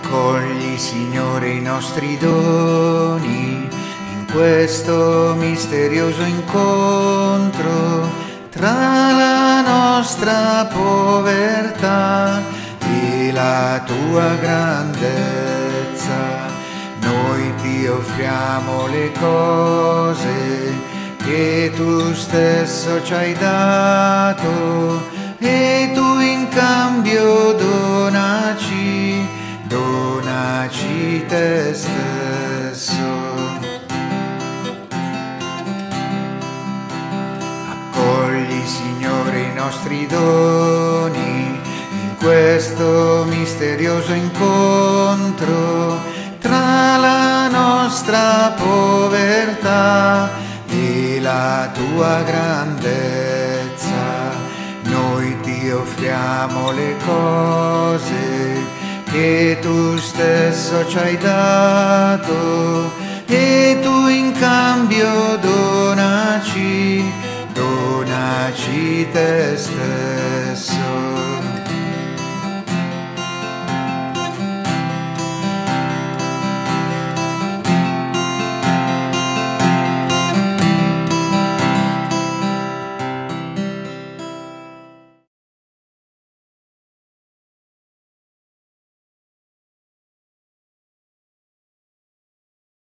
Accogli, Signore, i nostri doni in questo misterioso incontro tra la nostra povertà e la tua grandezza. Noi ti offriamo le cose che tu stesso ci hai dato e tu in cambio donaci te stesso. Accogli, Signore, i nostri doni in questo misterioso incontro tra la nostra povertà e la tua grandezza. Noi ti offriamo le cose che tu stesso ci hai dato e tu in cambio donaci te stesso.